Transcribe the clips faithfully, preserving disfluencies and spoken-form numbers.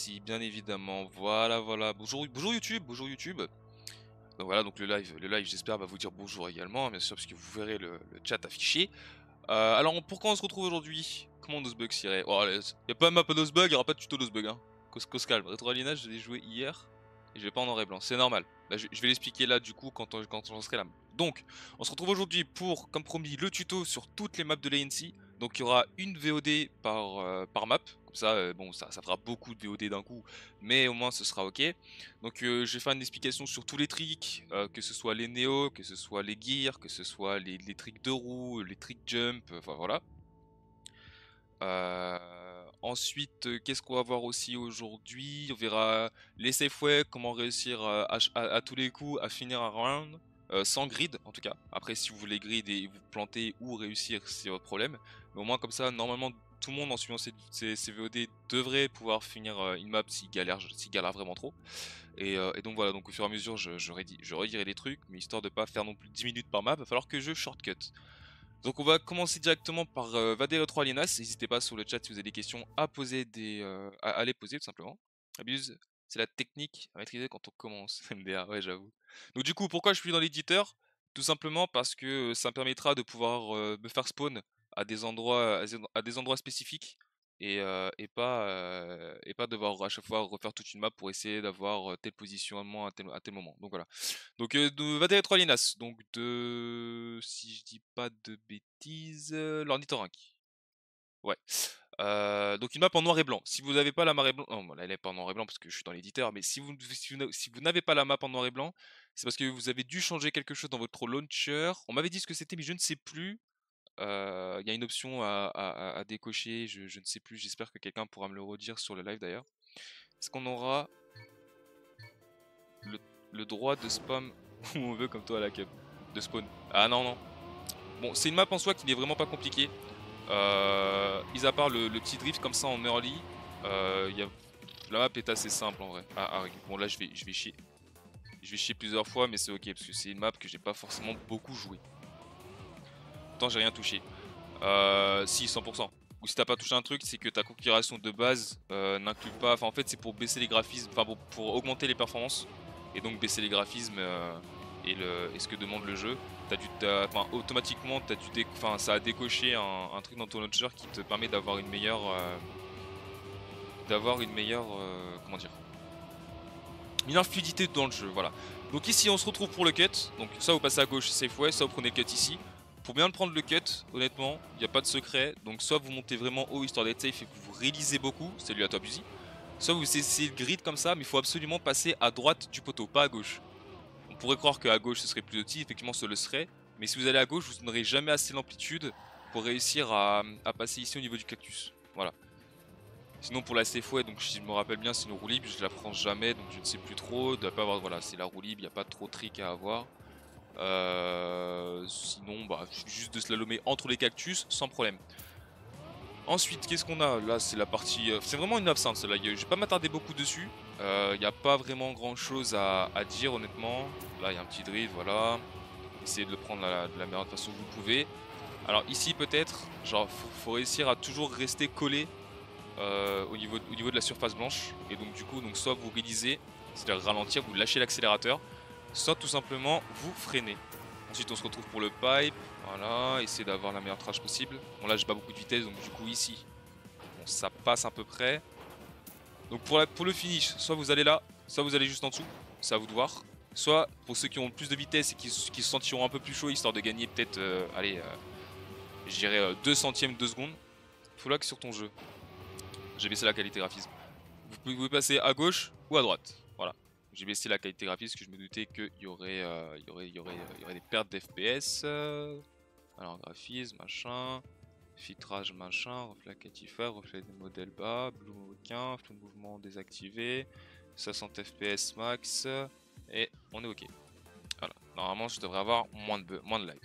ici, bien évidemment. Voilà, voilà. Bonjour, bonjour YouTube, bonjour YouTube. Donc voilà, donc le live, le live, j'espère va vous dire bonjour également, bien sûr, parce que vous verrez le, le chat affiché. Euh, alors, pourquoi on se retrouve aujourd'hui? Comment Nosebug s'irait? Oh, allez, y a pas de map à Nosebug, il y aura pas de tuto Nosebug, hein. Cos, cos calme. Retro Alienage, je l'ai joué hier et je vais pas en noir et blanc, c'est normal. Là, je, je vais l'expliquer là, du coup, quand on, quand on serai là. Donc, on se retrouve aujourd'hui pour, comme promis, le tuto sur toutes les maps de l'A N C. Donc, il y aura une V O D par, euh, par map. Comme ça, euh, bon, ça, ça fera beaucoup de V O D d'un coup, mais au moins ce sera ok. Donc, euh, je vais faire une explication sur tous les tricks, euh, que ce soit les néo, que ce soit les gears, que ce soit les, les tricks de roue, les tricks jump, enfin voilà. Euh, ensuite, euh, qu'est-ce qu'on va voir aussi aujourd'hui? On verra les safe way, comment réussir euh, à, à- à tous les coups à finir un round, euh, sans grid en tout cas. Après, si vous voulez grid et vous planter ou réussir, c'est votre problème. Mais au moins comme ça, normalement, tout le monde en suivant ces, ces- ces V O D devrait pouvoir finir euh, une map s'il galère, s'il galère vraiment trop. Et, euh, et donc voilà, donc au fur et à mesure, je, je, redis- je redirai les trucs, mais histoire de pas faire non plus dix minutes par map, il va falloir que je shortcut. Donc on va commencer directement par euh, Vader trois Alienas. N'hésitez pas sur le chat si vous avez des questions à poser, des, euh, à, à les poser tout simplement. Abuse, c'est la technique à maîtriser quand on commence. M D A, ouais j'avoue. Donc du coup, pourquoi je suis dans l'éditeur? Tout simplement parce que ça me permettra de pouvoir euh, me faire spawn à des endroits, à des endroits spécifiques et, euh, et pas euh, et pas devoir à chaque fois refaire toute une map pour essayer d'avoir euh, tel positionnement à tel, à tel moment. Donc voilà. Donc euh, de Vader trois Linas, donc de, si je dis pas de bêtises, euh, l'ornithorynque. Ouais. Euh, donc une map en noir et blanc. Si vous n'avez pas la marée blanc, non, bon, là, elle est pas en noir et blanc parce que je suis dans l'éditeur, mais si vous si vous, n'a- si vous n'avez pas la map en noir et blanc, c'est parce que vous avez dû changer quelque chose dans votre launcher. On m'avait dit ce que c'était, mais je ne sais plus. Euh, Il y a une option à, à- à- à décocher, je, je ne sais plus. J'espère que quelqu'un pourra me le redire sur le live d'ailleurs. Est-ce qu'on aura le, le droit de spam où on veut comme toi à la cup de spawn? Ah non non. Bon, c'est une map en soi qui n'est vraiment pas compliquée. Euh, mis à part le, le petit drift comme ça en early, euh, y a... la map est assez simple en vrai. Ah, ah, bon là je vais, je vais chier. Je vais chier plusieurs fois mais c'est ok parce que c'est une map que j'ai pas forcément beaucoup joué. Pourtant j'ai rien touché. Euh, si cent pour cent. Ou si t'as pas touché un truc, c'est que ta configuration de base euh, n'inclut pas. Enfin en fait c'est pour baisser les graphismes, enfin pour, pour augmenter les performances et donc baisser les graphismes euh, et, le, et ce que demande le jeu. T'as dû, enfin automatiquement t'as dû, enfin ça a décoché un, un truc dans ton launcher qui te permet d'avoir une meilleure, euh, d'avoir une meilleure, euh, comment dire, une meilleure fluidité dans le jeu. Voilà. Donc ici on se retrouve pour le cut. Donc soit vous passez à gauche safe way, soit vous prenez le cut ici. Pour bien le prendre le cut, honnêtement, il n'y a pas de secret. Donc soit vous montez vraiment haut histoire d'être safe et que vous réalisez beaucoup, c'est lui à toi Busy. Soit vous essayez de grid comme ça, mais il faut absolument passer à droite du poteau, pas à gauche. On pourrait croire qu'à gauche ce serait plus petit, effectivement ce le serait. Mais si vous allez à gauche, vous n'aurez jamais assez d'amplitude pour réussir à, à passer ici au niveau du cactus. Voilà. Sinon pour la safe way, donc si je me rappelle bien, c'est une roue libre, je la prends jamais, donc je ne sais plus trop. Doit pas avoir, voilà, c'est la roue libre, il n'y a pas trop de trick à avoir. Euh, sinon, bah, juste de slalomer entre les cactus, sans problème. Ensuite, qu'est-ce qu'on a? Là, c'est la partie... euh, c'est vraiment une absinthe, celle-là. Je vais pas m'attarder beaucoup dessus. Il euh, n'y a pas vraiment grand-chose à, à dire, honnêtement. Là, il y a un petit drift, voilà. Essayez de le prendre la, de la meilleure façon que vous pouvez. Alors ici, peut-être, genre, faut, faut réussir à toujours rester collé euh, au, niveau, au niveau de la surface blanche. Et donc, du coup, donc, soit vous réalisez, c'est-à-dire ralentir, vous lâchez l'accélérateur, soit tout simplement vous freinez. Ensuite on se retrouve pour le pipe, voilà, essayer d'avoir la meilleure trash possible. Bon là j'ai pas beaucoup de vitesse donc du coup ici, bon ça passe à peu près. Donc pour, la, pour le finish, soit vous allez là, soit vous allez juste en dessous, c'est à vous de voir. Soit pour ceux qui ont plus de vitesse et qui, qui se sentiront un peu plus chaud histoire de gagner peut-être, euh, allez, euh, je dirais euh, deux centièmes de seconde. Faut là que sur ton jeu. J'ai baissé la qualité graphisme. Vous pouvez passer à gauche ou à droite, voilà. J'ai baissé la qualité graphique parce que je me doutais qu'il y aurait, euh, y aurait, y aurait, y aurait des pertes d'F P S. Euh... Alors graphisme, machin, filtrage, machin, reflet catifère, reflet des modèles bas, blue aucun, flou de mouvement désactivé, soixante F P S max, et on est ok. Voilà, normalement je devrais avoir moins de, moins de lag.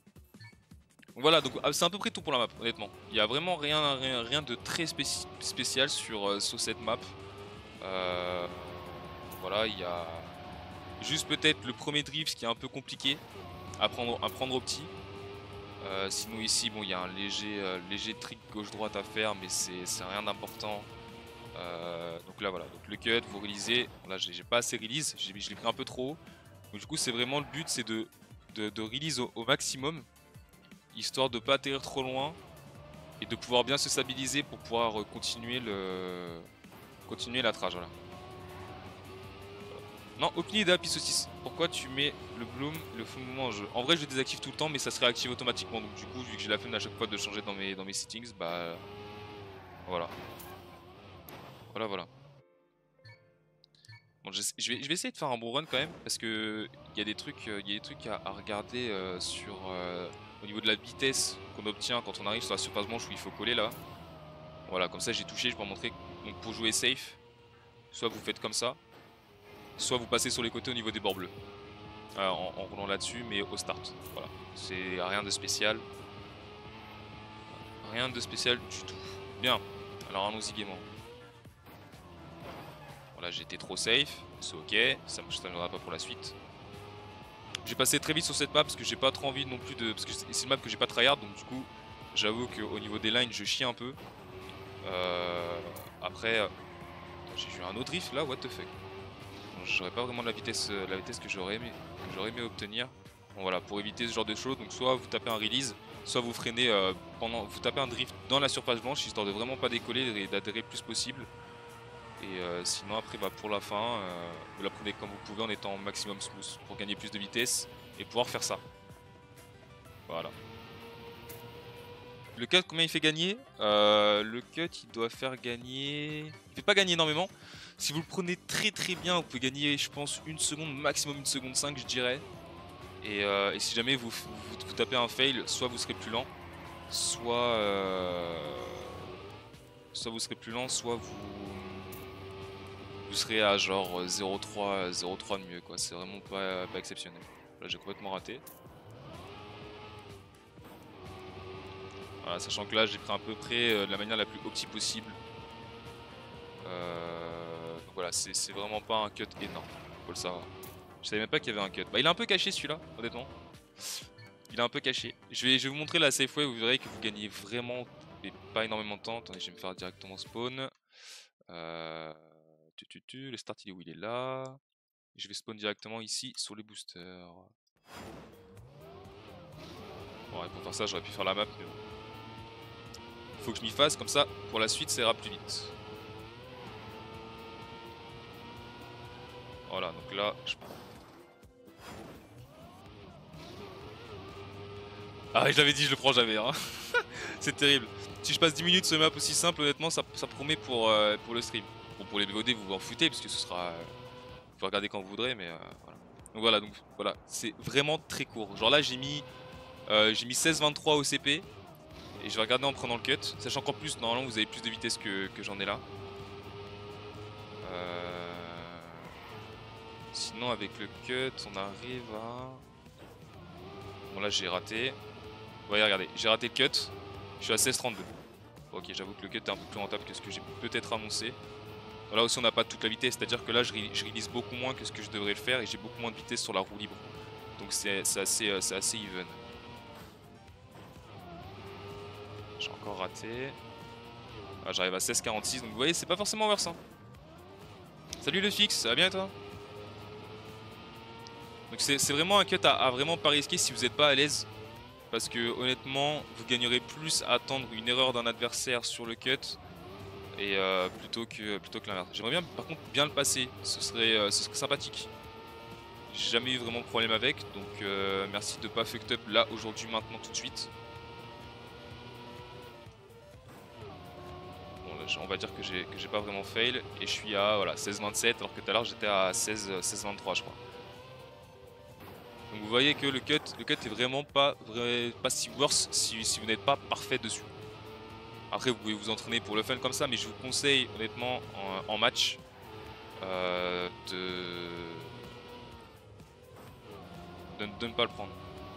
Donc voilà, donc c'est à peu près tout pour la map, honnêtement. Il n'y a vraiment rien, rien, rien de très spéci spécial sur, euh, sur cette map. Euh, voilà, il y a juste peut-être le premier drift qui est un peu compliqué à prendre, à prendre au petit. Euh, sinon ici, bon, il y a un léger, euh, léger trick gauche-droite à faire, mais c'est rien d'important. Euh, donc là voilà, donc le cut, vous réalisez, là j'ai pas assez release, je l'ai pris un peu trop haut. Donc du coup c'est vraiment le but, c'est de, de, de release au, au maximum, histoire de pas atterrir trop loin et de pouvoir bien se stabiliser pour pouvoir continuer le continuer la trage. Voilà. Non, aucune idée Happy Saucisse. Pourquoi tu mets le bloom, le faux mouvement en jeu? En vrai je le désactive tout le temps mais ça se réactive automatiquement, donc du coup vu que j'ai la flemme à chaque fois de changer dans mes, dans mes settings, bah voilà. Voilà voilà. Bon, je, je, vais, je vais essayer de faire un bon run quand même parce que il y a des trucs, il y a des trucs à, à regarder euh, sur euh, au niveau de la vitesse qu'on obtient quand on arrive sur la surface blanche où il faut coller là. Voilà, comme ça j'ai touché, je peux montrer. Donc pour jouer safe, soit vous faites comme ça, soit vous passez sur les côtés au niveau des bords bleus euh, en, en roulant là-dessus, mais au start. Voilà, c'est rien de spécial, rien de spécial du tout. Bien. Alors allons-y gaiement. Voilà, j'ai été trop safe, c'est ok, ça ne m'aidera pas pour la suite. J'ai passé très vite sur cette map parce que j'ai pas trop envie non plus de... Parce que c'est une map que j'ai pas tryhard, donc du coup j'avoue qu'au niveau des lines je chie un peu. Euh... Après, euh, j'ai eu un autre drift là, what the fuck. J'aurais pas vraiment la vitesse, la vitesse que j'aurais aimé, que j'aurais aimé obtenir. Bon voilà, pour éviter ce genre de choses, donc soit vous tapez un release, soit vous freinez euh, pendant... Vous tapez un drift dans la surface blanche histoire de vraiment pas décoller et d'adhérer le plus possible. Et euh, sinon après bah, pour la fin, euh, vous la prenez comme vous pouvez en étant maximum smooth pour gagner plus de vitesse et pouvoir faire ça. Voilà. Le cut combien il fait gagner euh, Le cut il doit faire gagner... Il fait pas gagner énormément. Si vous le prenez très très bien vous pouvez gagner je pense une seconde, maximum une seconde cinq je dirais. Et, euh, et si jamais vous, vous, vous tapez un fail, soit vous serez plus lent, soit... Euh, soit vous serez plus lent, soit vous... Vous serez à genre zéro trois de mieux quoi, c'est vraiment pas, pas exceptionnel. Là j'ai complètement raté. Voilà, sachant que là j'ai pris à peu près euh, de la manière la plus opti possible. Euh, donc voilà, c'est vraiment pas un cut énorme, faut le savoir. Je savais même pas qu'il y avait un cut. Bah il est un peu caché celui-là, honnêtement. Il est un peu caché. Je vais, je vais vous montrer la safe way, vous verrez que vous gagnez vraiment mais pas énormément de temps. Attendez, je vais me faire directement spawn. Euh, tu, tu, tu, le start il est où? Il est là. Je vais spawn directement ici sur les boosters. Bon, et pour faire ça, j'aurais pu faire la map, mais bon. Faut que je m'y fasse, comme ça, pour la suite, ça ira plus vite. Voilà, donc là, je prends. Ah, je l'avais dit, je le prends jamais, hein. C'est terrible. Si je passe dix minutes sur une map aussi simple, honnêtement, ça, ça promet pour, euh, pour le stream. Bon, pour les B O D, vous vous en foutez, parce que ce sera... Euh, vous pouvez regarder quand vous voudrez, mais euh, voilà. Donc voilà, donc voilà, c'est vraiment très court. Genre là, j'ai mis, euh, j'ai mis seize vingt-trois au C P. Et je vais regarder en prenant le cut, sachant qu'en plus, normalement, vous avez plus de vitesse que, que j'en ai là. Euh... Sinon, avec le cut, on arrive à... Bon, là, j'ai raté. Vous voyez, regardez, j'ai raté le cut. Je suis à seize trente-deux. Ok, j'avoue que le cut est un peu plus rentable que ce que j'ai peut-être annoncé. Là aussi, on n'a pas toute la vitesse, c'est-à-dire que là, je, je release beaucoup moins que ce que je devrais le faire et j'ai beaucoup moins de vitesse sur la roue libre. Donc, c'est assez, euh, assez even. J'ai encore raté. Ah, j'arrive à seize quarante-six, donc vous voyez, c'est pas forcément worse. Hein. Salut le fixe, ça va bien et toi? Donc c'est vraiment un cut à, à vraiment pas risquer si vous n'êtes pas à l'aise. Parce que honnêtement, vous gagnerez plus à attendre une erreur d'un adversaire sur le cut et euh, plutôt que, plutôt que l'inverse. J'aimerais bien par contre bien le passer, ce serait, euh, ce serait sympathique. J'ai jamais eu vraiment de problème avec, donc euh, merci de pas fucked up là, aujourd'hui, maintenant, tout de suite. Bon là, on va dire que j'ai que j'ai pas vraiment fail et je suis à voilà, seize vingt-sept alors que tout à l'heure j'étais à seize vingt-trois je crois. Donc vous voyez que le cut, le cut est vraiment pas, vrai, pas si worse si, si vous n'êtes pas parfait dessus. Après vous pouvez vous entraîner pour le fun comme ça, mais je vous conseille honnêtement en, en match euh, de... de... de ne pas le prendre.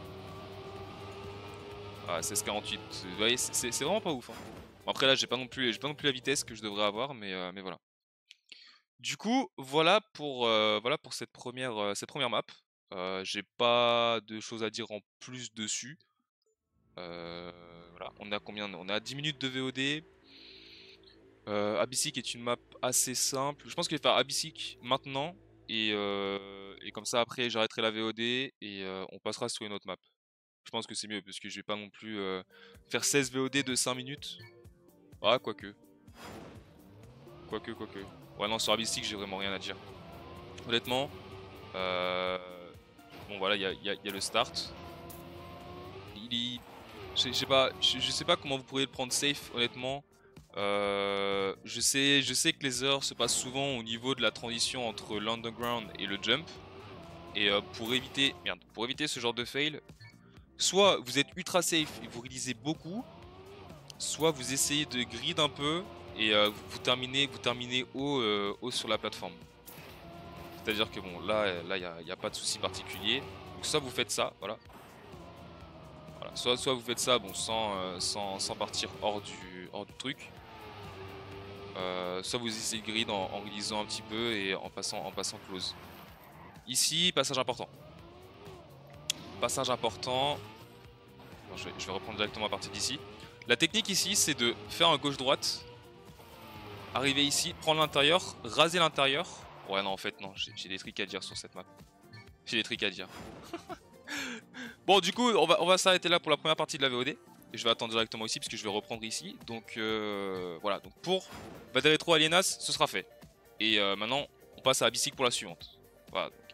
Ah, seize quarante-huit, vous voyez c'est vraiment pas ouf. Hein. Bon, après là j'ai pas non plus j'ai pas non plus la vitesse que je devrais avoir, mais, euh, mais voilà. Du coup voilà pour, euh, voilà pour cette première, euh, cette première map. Euh, j'ai pas de choses à dire en plus dessus. Euh, voilà, on a combien? On a dix minutes de V O D. Euh, Abyssic est une map assez simple. Je pense que je vais faire Abyssic maintenant. Et, euh, et comme ça, après, j'arrêterai la V O D et euh, on passera sur une autre map. Je pense que c'est mieux parce que je vais pas non plus euh, faire seize V O D de cinq minutes. Ah, quoique. Quoique, quoique. Ouais, non, sur Abyssic, j'ai vraiment rien à dire. Honnêtement, euh... bon, voilà, il y a, y a- y a le start. Il y... Je je sais pas, je je sais pas comment vous pourriez le prendre safe, honnêtement. Euh, je sais, je sais que les heures se passent souvent au niveau de la transition entre l'underground et le jump. Et euh, pour éviter, merde, pour éviter ce genre de fail, soit vous êtes ultra safe et vous réalisez beaucoup, soit vous essayez de grid un peu et euh, vous, vous terminez, vous terminez haut, euh, haut sur la plateforme. C'est-à-dire que bon, là, là, il n'y a, a pas de souci particulier. Donc soit vous faites ça, voilà. Voilà. Soit, soit vous faites ça, bon, sans, euh, sans, sans partir hors du, hors du truc. Euh, soit vous essayez de grid en, en relisant un petit peu et en passant, en passant close. Ici, passage important. Passage important. Non, je, vais, je vais reprendre directement à partir d'ici. La technique ici, c'est de faire un gauche-droite. Arriver ici, prendre l'intérieur, raser l'intérieur. Ouais, non, en fait, non, j'ai des trucs à dire sur cette map. J'ai des trucs à dire. Bon, du coup, on va, on va s'arrêter là pour la première partie de la V O D. Et je vais attendre directement ici, parce que je vais reprendre ici. Donc, euh, voilà. Donc, pour Vader Retro Alienas, ce sera fait. Et euh, maintenant, on passe à Abyssic pour la suivante. Voilà.